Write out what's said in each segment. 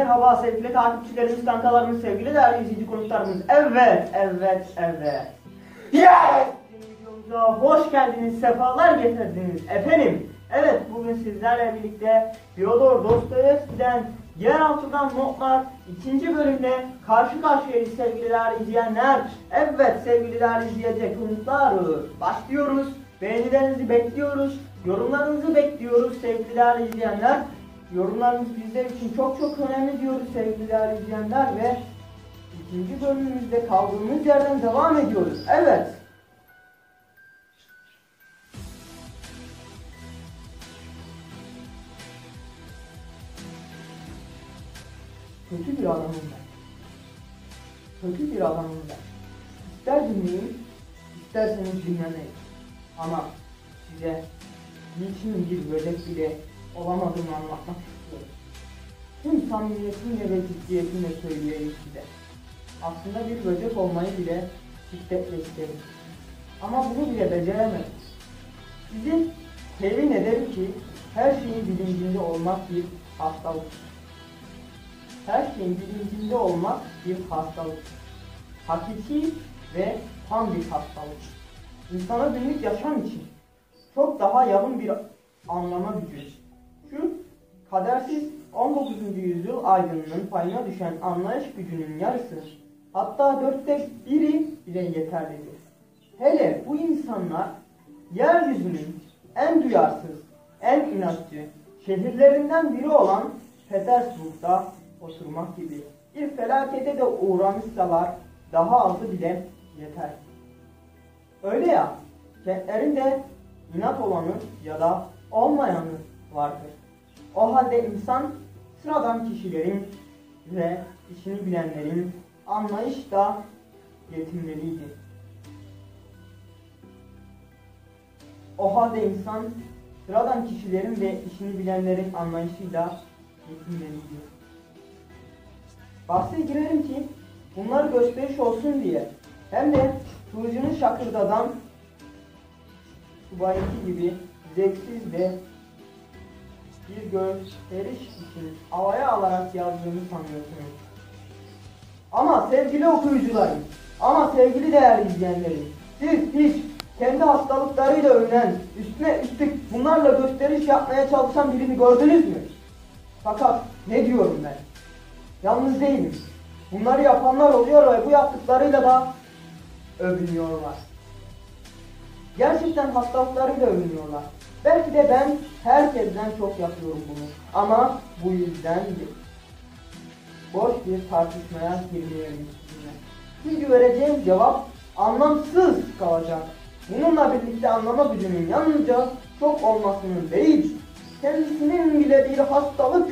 merhaba sevgili takipçilerimiz, kankalarımız, sevgili değerli izleyici konuklarımız. Evet. Yes! Videomuza hoş geldiniz, sefalar getirdiniz efendim. Evet, bugün sizlerle birlikte Fyodor Dostoyevski'den Yeraltıdan Notlar 2. bölümde karşı karşıyayız sevgili değerli izleyenler. Evet sevgili değerli izleyecek konuklar, başlıyoruz. Beğenilerinizi bekliyoruz, yorumlarınızı bekliyoruz sevgili değerli izleyenler. Yorumlarınız bizler için çok önemli diyoruz sevgili değerli izleyenler ve 2. bölümümüzde kaldığımız yerden devam ediyoruz. Evet. Kötü bir adamım ben. Kötü bir adamım ben. İster dinleyin, isterseniz dinlemeyin. Ama size niçin bir böcek bile olamadığımı anlatmak istiyorum. Tüm samimiyetimle ve ciddiyetimle söyleyeyim size. Aslında bir böcek olmayı bile şiddetle isterim. Ama bunu bile beceremedim. Sizi temin ederim ki her şeyin bilincinde olmak bir hastalık. Her şeyin bilincinde olmak bir hastalık. Hakiki ve tam bir hastalık. İnsana günlük yaşam için çok daha yakın bir anlama gücü. Şu kadersiz 19. yüzyıl aydınının payına düşen anlayış gücünün yarısı, hatta 1/4 bile yeterlidir. Hele bu insanlar yeryüzünün en duyarsız, en inatçı şehirlerinden biri olan Petersburg'da oturmak gibi bir felakete de uğramışsalar daha azı bile yeter. Öyle ya, kentlerinde inat olanı ya da olmayanı vardır. O halde insan sıradan kişilerin ve işini bilenlerin anlayışla yetinmeliydi. O halde insan sıradan kişilerin ve işini bilenlerin anlayışıyla yetinmeliydi. Bahse girerim ki bunlar gösteriş olsun diye hem de kılıcını şakırdadan subayınki gibi zevksiz ve bir gösteriş için havaya alarak yazdığını sanıyorsunuz. Ama sevgili okuyucularım, ama sevgili değerli izleyenlerim, siz hiç kendi hastalıklarıyla övünen, üstüne üstlük bunlarla gösteriş yapmaya çalışan birini gördünüz mü? Fakat ne diyorum ben? Yalnız değilim. Bunları yapanlar oluyor ve bu yaptıklarıyla da övünüyorlar. Gerçekten hastalıklarıyla övünüyorlar. Belki de ben herkesten çok yapıyorum bunu. Ama bu yüzden boş bir tartışmaya girmeyelim sizinle. Çünkü vereceğim cevap anlamsız kalacak. Bununla birlikte anlama gücünün yalnızca çok olmasının değil, kendisinin bile bir hastalık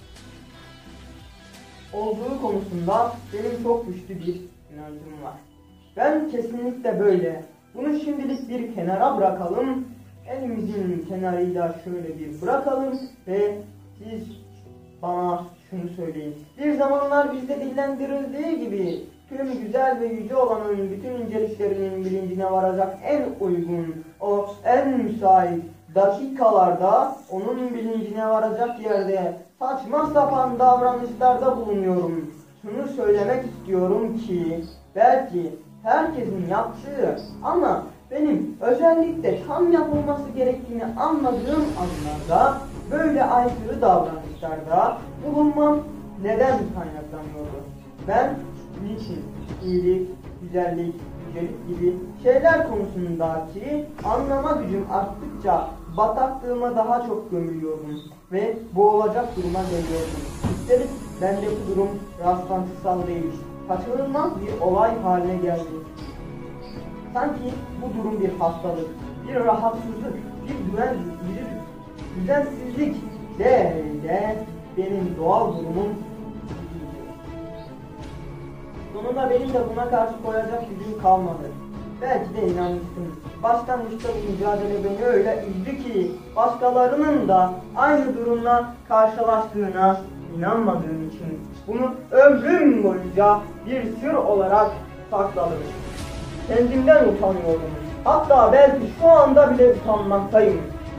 olduğu konusunda benim çok güçlü bir inancım var. Ben kesinlikle böyle. Bunu şimdilik bir kenara bırakalım. Elimizin kenarıyla şöyle bir bırakalım ve siz bana şunu söyleyin. Bir zamanlar bizde dillendirildiği gibi tüm güzel ve yüce olanın bütün inceliklerinin bilincine varacak en uygun, o en müsait dakikalarda onun bilincine varacak yerde saçma sapan davranışlarda bulunuyorum. Şunu söylemek istiyorum ki belki herkesin yaptığı ama benim özellikle tam yapılması gerektiğini anladığım anlarda böyle aykırı davranışlarda bulunmam neden kaynaklanıyordu? Ben niçin iyilik, güzellik, yücelik gibi şeyler konusundaki anlama gücüm arttıkça bataklığıma daha çok gömülüyordum ve boğulacak duruma geliyordum. Üstelik bende bu durum rastlantısal değil, kaçınılmaz bir olay haline geldi. Sanki bu durum bir hastalık, bir rahatsızlık, bir düzensizlik değil de benim doğal durumum gibiydi. Sonunda benim de buna karşı koyacak gücüm kalmadı. Belki de inanmıştım. Başlangıçta bu mücadele beni öyle üzdü ki başkalarının da aynı durumla karşılaştığına inanmadığım için bunu ömrüm boyunca bir sır olarak sakladım. Kendimden utanıyorum. Hatta belki şu anda bile utanmaktayım.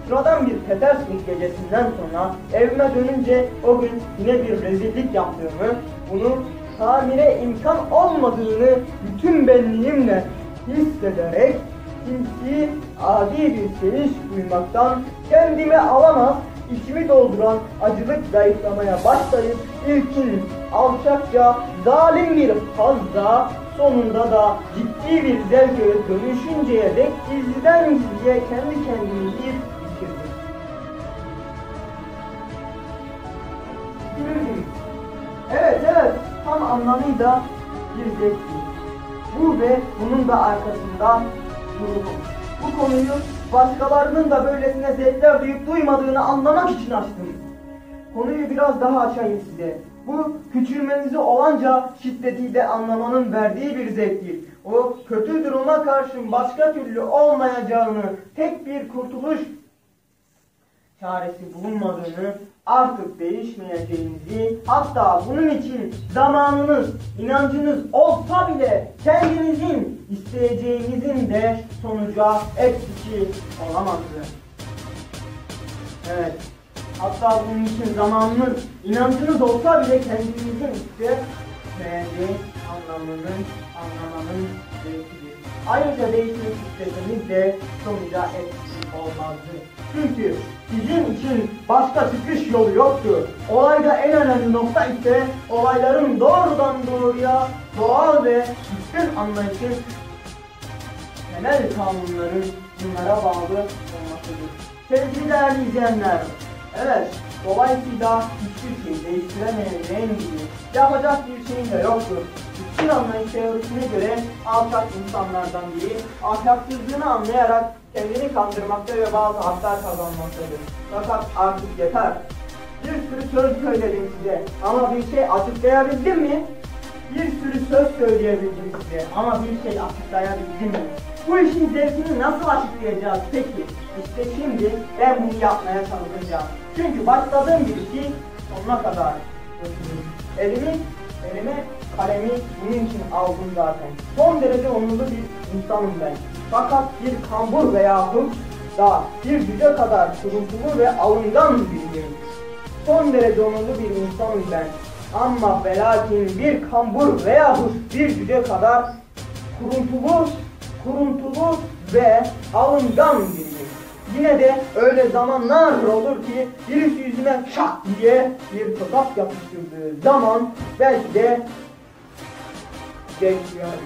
Sıradan bir Petersburg gecesinden sonra evime dönünce o gün yine bir rezillik yaptığımı, bunu tamire imkan olmadığını bütün benliğimle hissederek sinsi, adi bir sevinç duymaktan kendimi alamaz, içimi dolduran acılık zayıflamaya başlayıp ilkin alçakça, zalim bir hazza, sonunda da ciddi bir zevke dönüşünceye dek gizliden gizliye kendi kendimi yiyip bitirdim. Evet, tam anlamıyla bir zevkti. Bu ve bunun da arkasında durumu. Bu konuyu başkalarının da böylesine zevkler duyup duymadığını anlamak için açtım. Konuyu biraz daha açayım size. Bu küçülmenizi olanca şiddetiyle anlamanın verdiği bir zevktir. O kötü duruma karşın başka türlü olmayacağını, tek bir kurtuluş çaresi bulunmadığını, artık değişmeyeceğinizi, hatta bunun için zamanınız, inancınız olsa bile kendinizin isteyeceğinizin de sonuca etkisi olamazdı. Evet, hatta bunun için zamanınız, inancınız olsa bile kendinizin istemeyeceği anlamanın zevkidir. Ayrıca değişmek isteseniz de sonuca etkisi olmazdı. Çünkü sizin için başka çıkış yolu yoktu. Olayda en önemli nokta ise olayların doğrudan doğruya doğal ve üstün anlayışın temel kanunların bunlara bağlı olmasıdır. Sevgili değerli izleyenler, evet, dolayısıyla hiçbir şey değiştiremeyeceğin gibi yapacak bir şeyin de yoktur. Üstün anlayış teorisine göre alçak insanlardan biri ahlaksızlığını anlayarak kendini kandırmakta ve bazı haklar kazanmaktadır. Fakat artık yeter. Bir sürü söz söyledim size ama bir şey açıklayabildim mi? Bir sürü söz söyleyebildim size ama bir şey açıklayabildim mi? Bu işin zevkini nasıl açıklayacağız peki? İşte şimdi ben bunu yapmaya çalışacağım. Çünkü başladığım bir şey sonuna kadar elime kalemi bunun için aldım zaten. Son derece onurlu bir insanım ben. Fakat bir kambur veyahut da bir cüce kadar kuruntulu ve alıngan biriyim. Son derece onurlu bir insanım ben. Ama velakin bir kambur veyahut bir cüce kadar kuruntulu ve alıngan biriyim. Yine de öyle zamanlar olur ki birisi yüzüme şak diye bir tokat yapıştırdığı zaman belki de bekliyorum.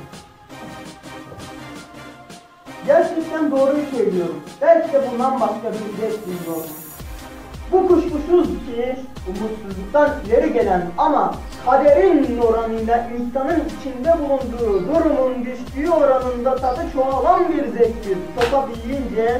Gerçekten doğruyu söylüyorum. Belki de bundan başka bir zevk duyuyorum. Bu kuşkusuz ki umutsuzluktan ileri gelen ama kaderin oranıyla insanın içinde bulunduğu durumun düştüğü oranında tadı çoğalan bir zevktir. Tokat yiyince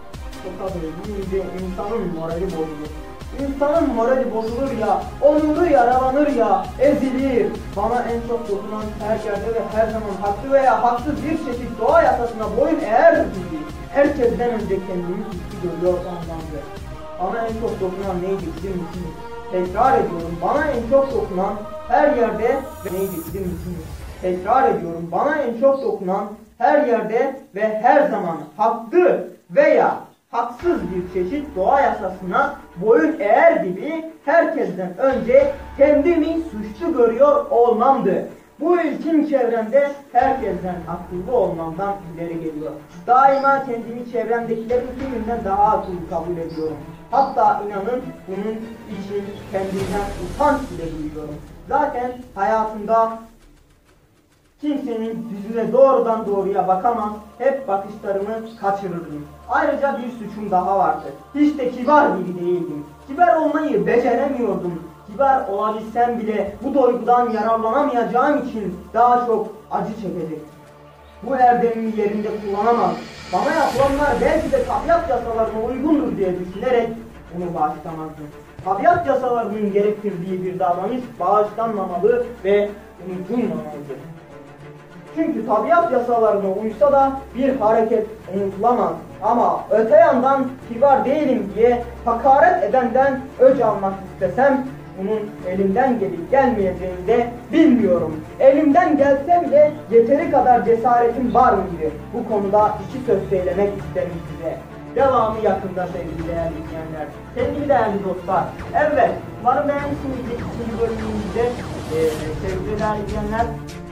insanın morali bozulur. İnsanın morali bozulur ya, onuru yaralanır ya, ezilir. Bana en çok dokunan her yerde ve her zaman haklı veya haksız bir çeşit doğa yasasına boyun eğer gibi. Herkesten önce kendimi suçlu görüyor anlamda. Bana en çok dokunan neydi bilir misiniz? Tekrar ediyorum, bana en çok dokunan her yerde ve neydi bilir misiniz? Tekrar ediyorum, bana en çok dokunan her yerde ve her zaman haklı veya haksız bir çeşit doğa yasasına boyun eğer gibi herkesten önce kendimi suçlu görüyor olmamdı. Bu ilkin çevremde herkesten akıllı olmamdan ileri geliyor. Daima kendimi çevremdekilerin tümünden daha akıllı kabul ediyorum. Hatta inanın bunun için kendimden utanç bile duyuyorum. Zaten hayatımda kimsenin yüzüne doğrudan doğruya bakamaz, hep bakışlarımı kaçırırdım. Ayrıca bir suçum daha vardı. Hiç de kibar biri değildim. Kibar olmayı beceremiyordum. Kibar olabilsem bile bu duygudan yararlanamayacağım için daha çok acı çekecektim. Bu erdemimi yerinde kullanamaz. Bana yapılanlar belki de tabiat yasalarına uygundur diye düşünerek bunu bağışlamazdım. Tabiat yasalarının gerektirdiği bir davranış bağışlanmamalı ve unutulmamalıdır. Çünkü tabiat yasalarına uysa da bir hareket unutulamaz. Ama öte yandan kibar değilim diye hakaret edenden öc almak istesem bunun elimden gelip gelmeyeceğini de bilmiyorum. Elimden gelse bile yeteri kadar cesaretim var mıydı? Bu konuda iki söz söylemek isterim size. Devamı yakında sevgili değerli izleyenler. Sevgili değerli dostlar. Evet. Umarım beğenmişsinizdir ikinci bölümümüzde. Sevgili değerli izleyenler.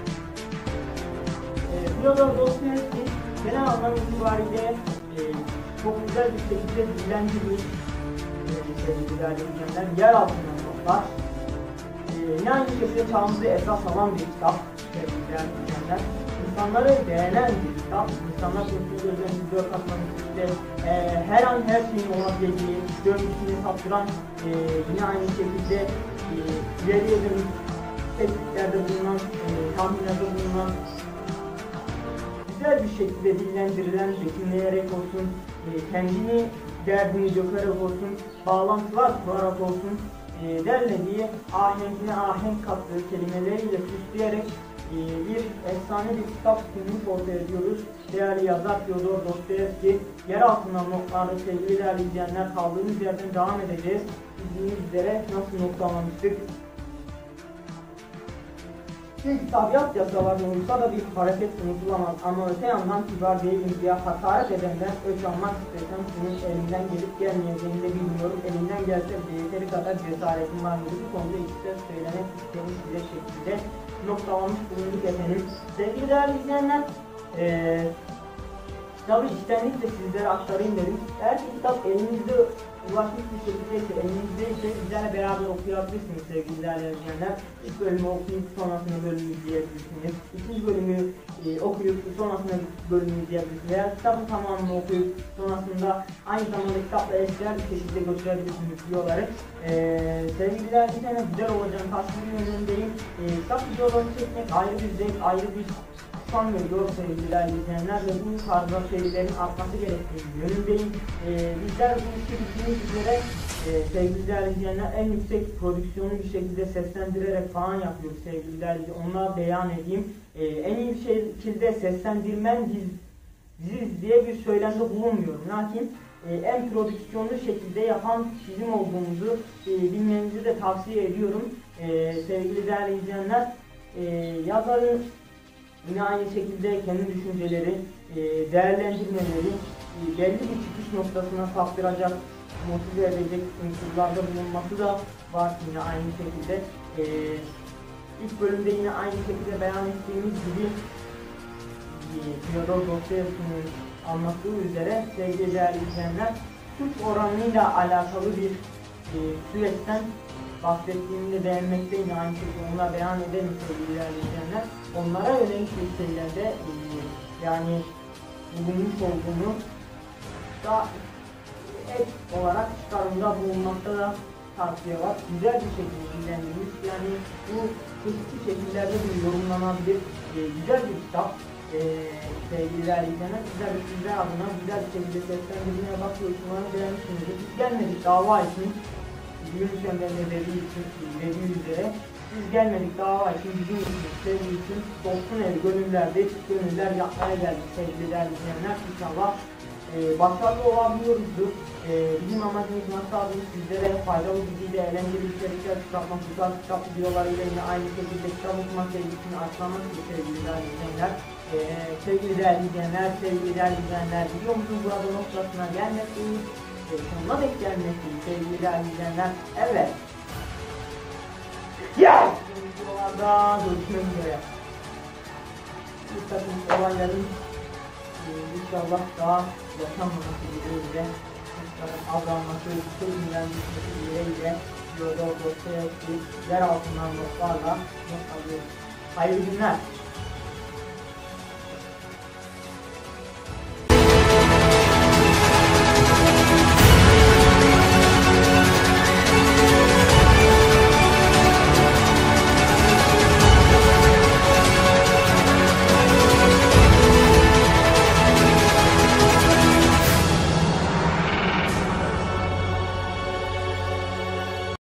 Fyodor Dostoyevski genel anlam itibariyle çok güzel bir şekilde dillendirilmiş sevgili değerli izleyenler. Yer altından notlar. Yine aynı şekilde çağımızı esas alan bir kitap sevgili değerli izleyenler. İnsanları beğenen bir kitap. İnsanlar sesini gözlerini dört katmanın işte her an her şeyin olabileceği, görmüşsünü saptıran yine aynı şekilde ileriye dönük tespitlerde bulunan, tahminlerde bulunan güzel bir şekilde dillendirilen, betimleyerek olsun, kendini derdini dökerek olsun, bağlantılar kurarak olsun, derlediği ahenkine ahenk kattığı kelimeleriyle süsleyerek bir efsane bir kitap sunmuş ortaya ediyoruz. Değerli yazar Fyodor Dostoyevski. Yer altından notlarda sevgili değerli izleyenler kaldığımız yerden devam edeceğiz. Bildiğiniz üzere nasıl noktalamıştık? Tabiat yasalarına uysa da bir hareket unutulamaz ama öte yandan kibar değilim diye hakaret edenden öç almak istesem senin elinden gelip gelmeyeceğini de bilmiyorum. Elinden gelse bir yeteri kadar cesaretim var gibi bu konuda işte söylemek istemiş bir şekilde noktalamış bulunduk efendim. Sevgili değerli izleyenler, kitabı içtenlikle sizlere aktarayım dedim. Eğer ki kitap elinizde ulaşmış bir şekildeyse, elinizdeyse bizlerle beraber okuyabilirsiniz sevgili değerli izleyenler. İlk bölümü okuyup sonrasında bölümü izleyebilirsiniz. İkinci bölümü okuyup sonrasında bölümü izleyebilirsiniz. Veya kitabın tamamını okuyup sonrasında aynı zamanda kitapla eşdeğer bir şekilde götürebilirsiniz videoları. Sevgili değerli izleyenler, güzel olacağını tasviri yönündeyim. Kitap videolarını çekmek ayrı bir zevk, ayrı bir son veriyor sevgili değerli izleyenler ve bu tarzda serilerin artması gerektiğini yönündeyim. Bizler bu işi bildiğiniz üzere sevgili değerli izleyenler en yüksek prodüksiyonu bir şekilde seslendirerek falan yapıyoruz sevgili değerli izleyenler. Onlara beyan edeyim. En iyi bir şekilde seslendirmen biziz diye bir söylemde bulunmuyorum. Lakin en prodüksiyonlu şekilde yapan bizim olduğumuzu bilmenizi de tavsiye ediyorum. Sevgili değerli izleyenler, yazarın yine aynı şekilde kendi düşünceleri, değerlendirmeleri belli bir çıkış noktasına saptıracak, motive edecek unsurlarda bulunması da var yine aynı şekilde. İlk bölümde yine aynı şekilde beyan ettiğimiz gibi Fyodor Dostoyevski'nin anlattığı üzere sevgili değerli izleyenler suç oranıyla alakalı bir süreçten bahsettiğini de beğenmekteyim. Aynı şekilde onlara beyan edelim sevgili değerli izleyenler. Onlara yönelik bir şeylerde yani bulunmuş olduğunu da ek olarak çıkarımda bulunmakta da tavsiye var. Güzel bir şekilde dinlendirilmiş. Yani bu çeşitli şekillerde de yorumlanabilir güzel bir kitap. Sevgili değerli izleyenler, sizler adına güzel bir şekilde seslendirmeye bakıyoruz. Umarım beğenmişsinizdir. Biz gelmedik dava için. Gümüş Emre'nin dediği üzere biz gelmedik dava için, bizim için, sevgi için, dostun evi gönüllerde gönüller yapmaya geldik sevgili değerli izleyenler. İnşallah başarılı olabiliyoruzdur. Bizim amacımız nasıl sizlere faydalı bilgiyle eğlenceli içerikler çıkartmak, bu tarz kitap videolarıyla yine aynı şekilde kitap okuma sevgisini açıklamak için sevgili değerli izleyenler. Sevgili değerli izleyenler, videomuzun burada noktasına gelmekteyiz. Sonuna denk gelmekteyiz sevgili değerli izleyenler. Evet. Yes! Videolarda görüşmek üzere. Bu takım olayların inşallah daha yaşanmaması dileğiyle, azalması, sürümden düşmesi dileğiyle Fyodor Dostoyevski yer altından notlarla not alıyoruz. Hayırlı günler.